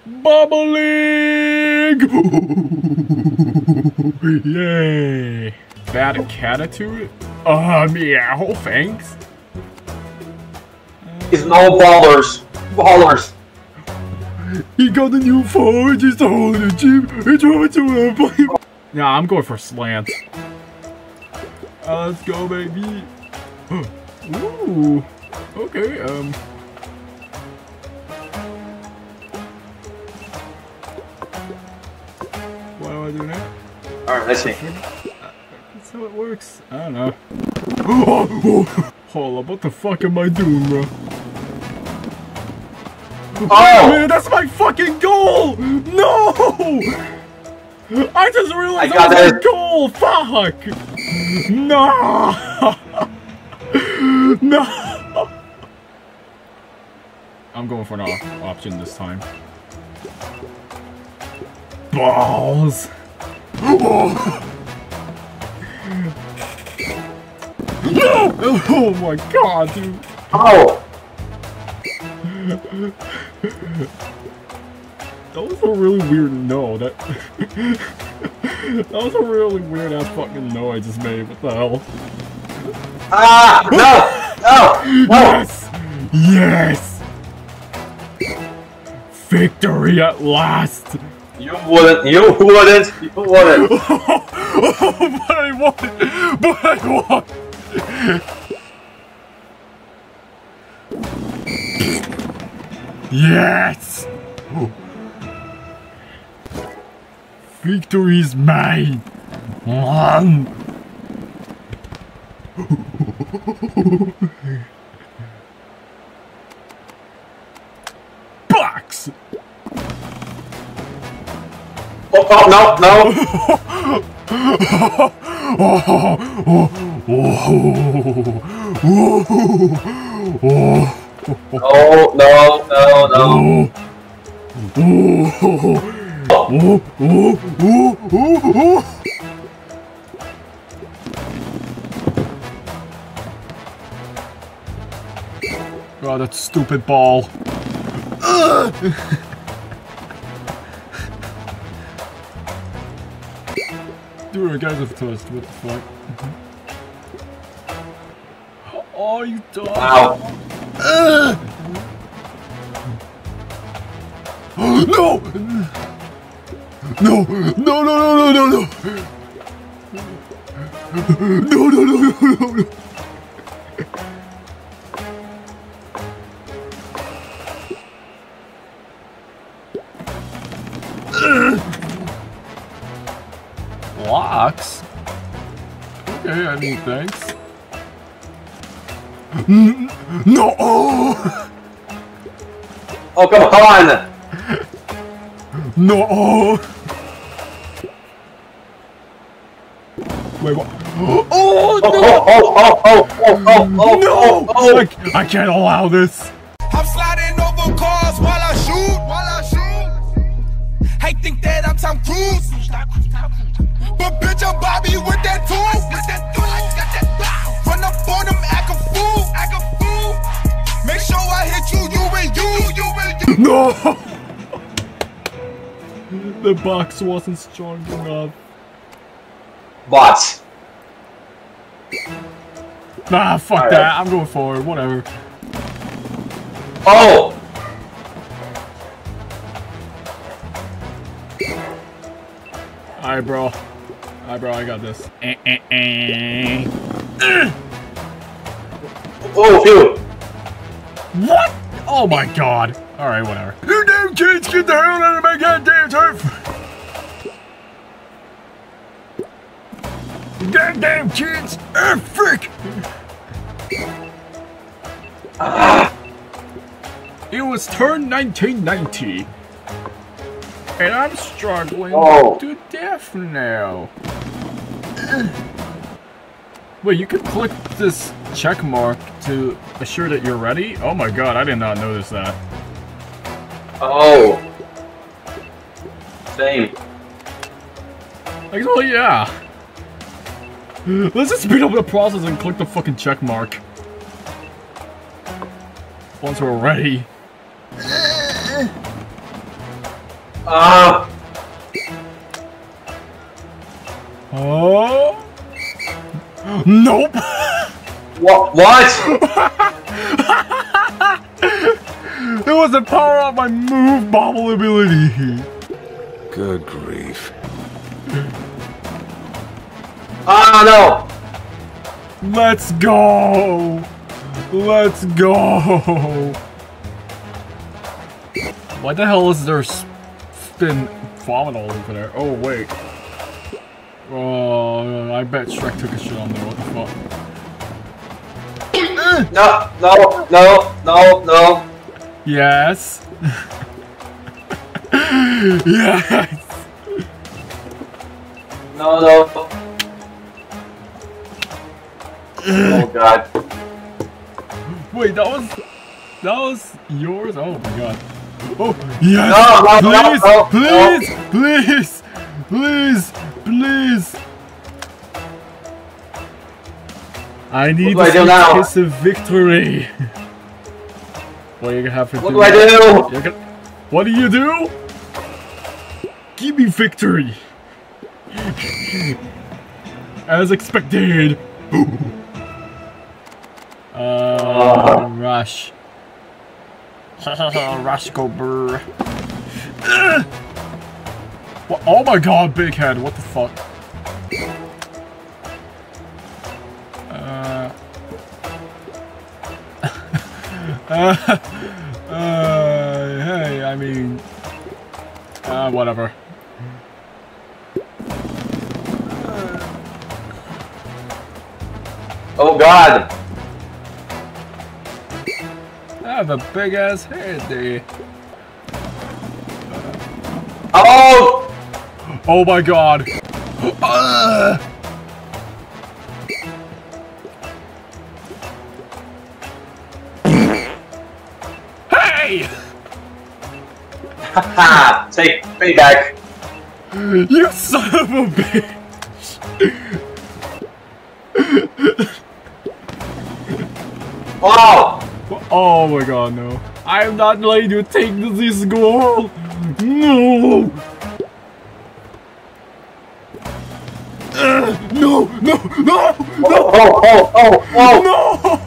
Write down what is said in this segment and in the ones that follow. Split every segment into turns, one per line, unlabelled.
Bobble League! Yay! Bad attitude? Meow, thanks.
He's no ballers. Ballers.
He got the new phone, just holding the Jeep. It's over to him. Nah, I'm going for slants. Let's go, baby. Ooh. Okay, why do I do that?
Alright, let's see.
That's how it works. I don't know. Hold up, what the fuck am I doing, bro? Oh man, that's my fucking goal! No! I just realized that was my goal! Fuck! No! No! I'm going for an option this time. Balls! Oh. No! Oh my god, dude!
Oh!
That was a really weird no. That was a really weird ass fucking no I just made. What the hell?
Ah! No! No! No!
Yes! Yes! Victory at last!
You wouldn't. You wouldn't. You wouldn't.
But I won! But I won! Yes! Victory is mine! Box!
Oh, no, no! Oh, no, no, no.
Oh, that stupid ball. Dude, guys have toast. What the fuck? Oh, you dog.
Wow.
No! No! No, no, no, no, no, no! No, no, no, no, no, no! Blocks? Okay, I mean, thanks. No!
Oh, come on!
No! Wait, what? Oh, no! No! I can't allow this!
I'm sliding over cars while I shoot. I think that I'm Tom Cruise. But bitch, I'm Bobby with that tool. Run up on them, act a fool. Make sure I hit you and you.
No! The box wasn't strong enough.
Bots.
Nah, fuck that. I'm going forward. Whatever.
Oh!
Alright, bro. I got this.
Oh, phew.
What? Oh my god. Alright, whatever. You damn kids, get the hell out of my goddamn turf! Goddamn kids! Frick! It was turn 1990. And I'm struggling to death now. Wait, you could click this check mark to assure that you're ready? Oh my god, I did not notice that.
Oh. Same.
Actually, yeah. Let's just speed up the process and click the fucking check mark. Once we're ready. Oh. Nope.
What?
It was the power of my move bobble ability.
Good grief.
No.
Let's go. Let's go. Why the hell is there spin vomit all over there? Oh wait. Oh, I bet Shrek took a shit on there. What the fuck?
No.
Yes. Yes.
No. Oh god.
Wait, that was yours? Oh my god. Oh yes! Please! I need a kiss of victory. What are you gonna have to do?
What do I do?
What do you do? Give me victory! As expected! Rush. Rush go brr. Oh my god, big head, what the fuck? Hey, I mean... whatever.
Oh god!
I have a big ass head there.
Oh!
Oh my god! Hey!
Haha! Take payback!
You son of a bitch!
Oh!
Oh my god, no. I am not letting you take this goal! No! No!
Oh!
No!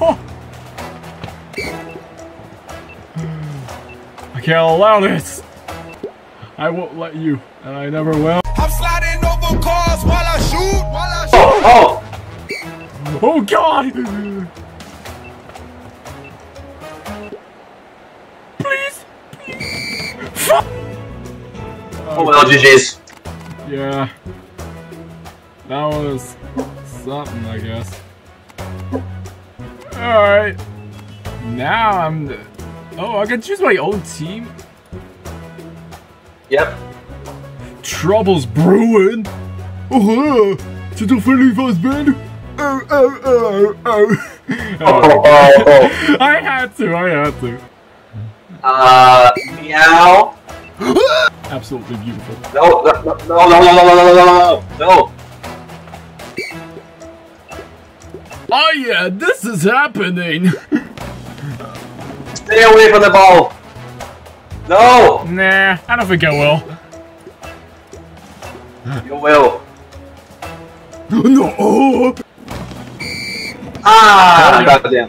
I can't allow this! I won't let you, and I never will.
I'm sliding over cars while I shoot.
Oh!
Oh god! Please! Fuck!
Oh well, GG's.
Yeah. That was something, I guess. Alright. Now I'm... Oh, I can choose my own team?
Yep.
Trouble's brewing! Oh, c'est ton friendly husband? Oh. I had to.
Meow.
Absolutely beautiful.
No.
Oh yeah, this is happening!
Stay away from the ball. No.
Nah, I don't think I will.
You will.
No!
Ah, goddamn.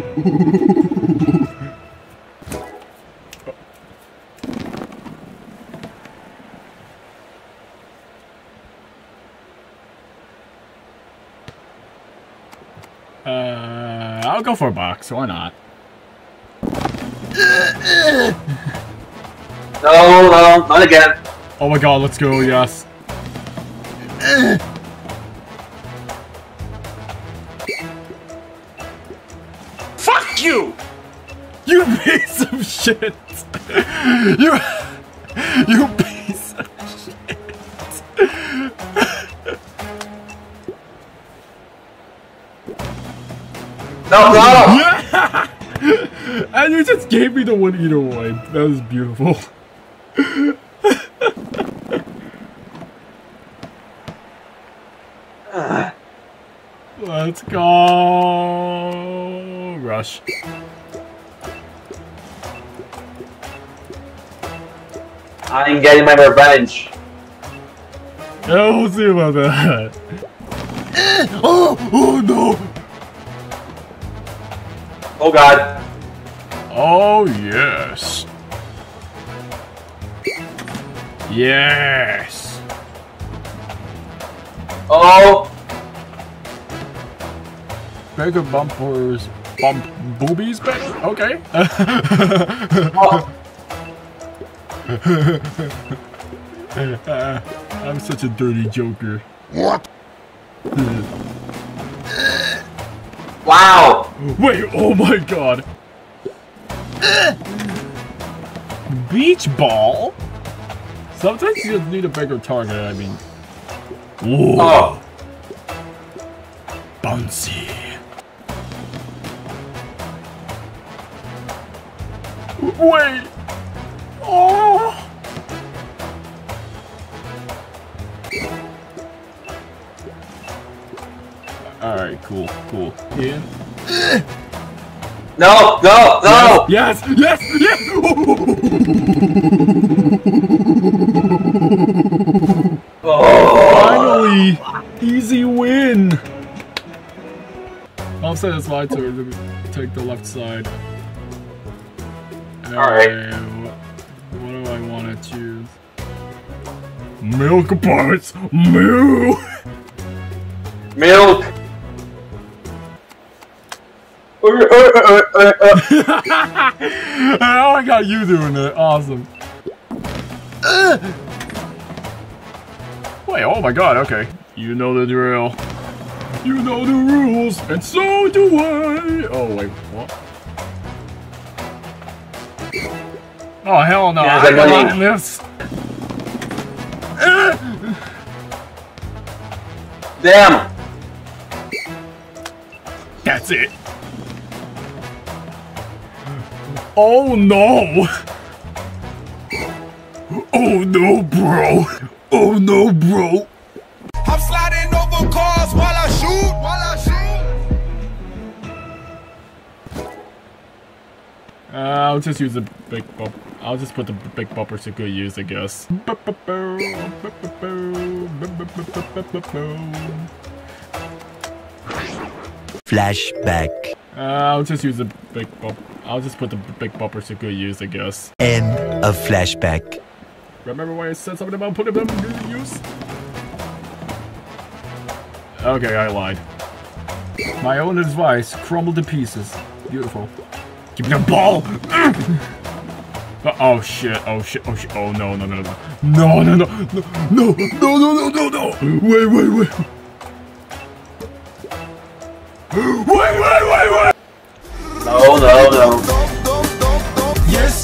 I'll go for a box, why not?
No, not again.
Oh my god, let's go, yes.
Fuck you!
You piece of shit! You piece of shit!
No!
Yeah! And you just gave me the one either way. That was beautiful. Let's go! Rush.
I'm getting my revenge.
Yeah, we'll see about that. Oh no!
Oh god.
Oh yes. Yes.
Oh.
Bigger bumpers bump boobies better? Okay.
Oh.
I'm such a dirty joker.
What?
Wow.
Wait, oh my god. Beach ball? Sometimes you just need a bigger target, I mean. Whoa.
Oh.
Bouncy. Wait. Oh. Alright, cool. In.
No, no, no!
Yes!
Oh.
Finally! Easy win! I'll say it's my turn to take the left side.
Alright.
What do I want to choose? Milk parts! Milk!
Milk!
Oh, I got you doing it. Awesome. Wait, oh my god, okay. You know the drill. You know the rules, and so do I. Oh, wait, what? Oh, hell no.
Yeah,
I got on this.
Damn!
That's it. Oh no! Oh no, bro! Oh no, bro!
I'm sliding over cars while I shoot.
I'll just use the big bump. I'll just put the big bumpers to good use, I guess.
Flashback.
I'll just use the big bump. I'll just put the big bumpers to good use, I guess.
End of flashback.
Remember when I said something about putting them to good use? Okay, I lied. My own advice, crumble to pieces. Beautiful. Give me the ball! Oh shit, oh shit, oh shit, oh no. No. Wait. Wait.
No.
Yes.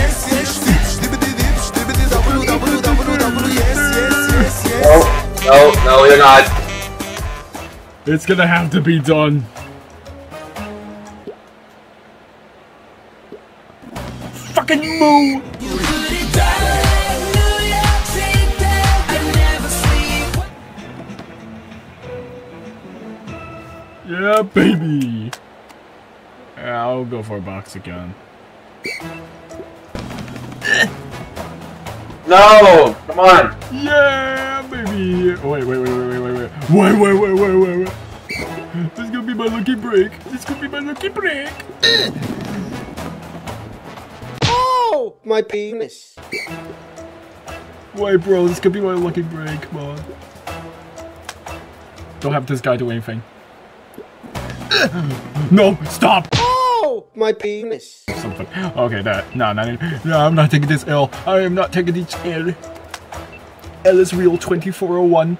No, you're not.
It's gonna have to be done. Fucking moo! Yeah, baby! I'll go for a box again.
No! Come on!
Yeah, baby! Wait. This is gonna be my lucky break.
Oh, my penis.
Wait, bro, this could be my lucky break. Come on. Don't have this guy do anything. No, stop!
Oh, my penis.
Something. Okay, that. No, I'm not taking this L. I am not taking this L. L is real 2401.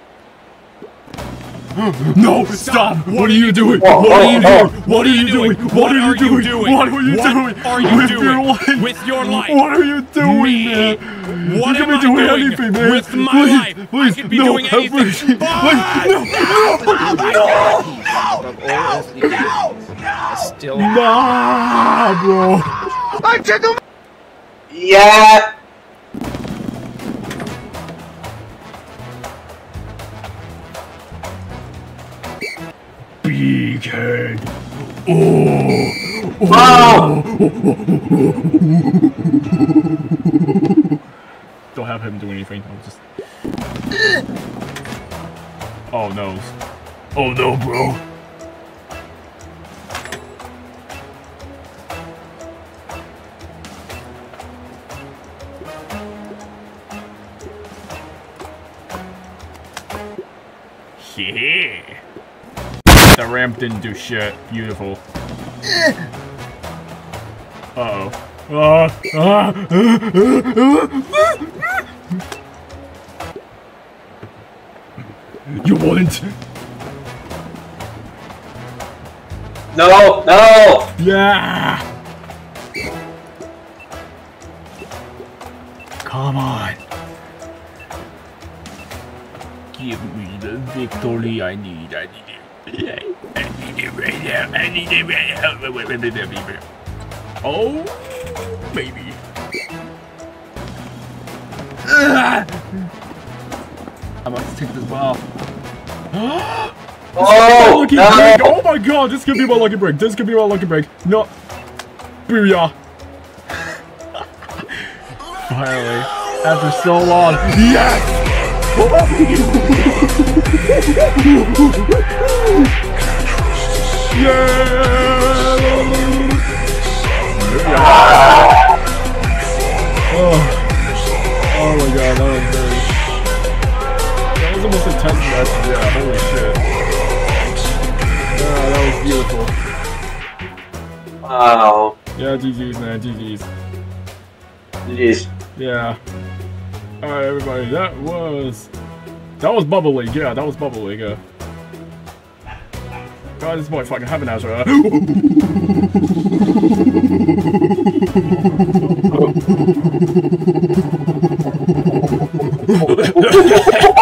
No, stop! What are you doing? What are you doing? What are you doing? What are you doing? What are you doing?
What are you doing with your life?
What are you doing,
Me?
man?
What
You
am
could be
I
doing
doing
anything, man.
with my life?
Please,
I could be
no,
doing anything.
please,
But
Still.
Nah, bro.
Yeah!
Big head. Oh.
Wow!
don't have him do anything. I'll just. Oh no. Oh no, bro. Yeah. The ramp didn't do shit. Beautiful. Uh-oh. You wouldn't.
No, no.
Yeah. Come on. Give me the victory I need. I need it. I need it right now. I need it right now. Oh, baby. I'm about to take this ball.
Oh,
lucky
no.
break. Oh my god, this could be my lucky break. This could be my lucky break. No. Booyah. Finally. After so long. Yes! Oh my god, that was very... That was the most intense match. Yeah, holy shit. Yeah, that was beautiful.
Wow.
Yeah, GG's, man, GG's.
GG's.
Yeah. Alright, everybody, that was Bobble League, yeah, that was Bobble League, yeah. God, this boy fucking having ass right now.